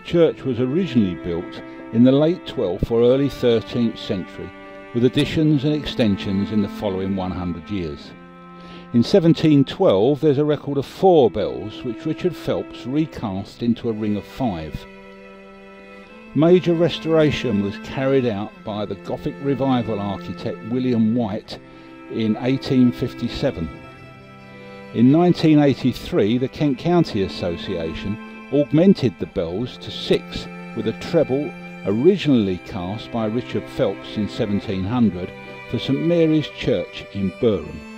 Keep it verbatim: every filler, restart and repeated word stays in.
church was originally built in the late twelfth or early thirteenth century, with additions and extensions in the following one hundred years. In seventeen twelve there's a record of four bells which Richard Phelps recast into a ring of five. Major restoration was carried out by the Gothic Revival architect William White in eighteen fifty-seven. In nineteen eighty-three the Kent County Association augmented the bells to six with a treble originally cast by Richard Phelps in seventeen hundred for St Mary's Church in Burham.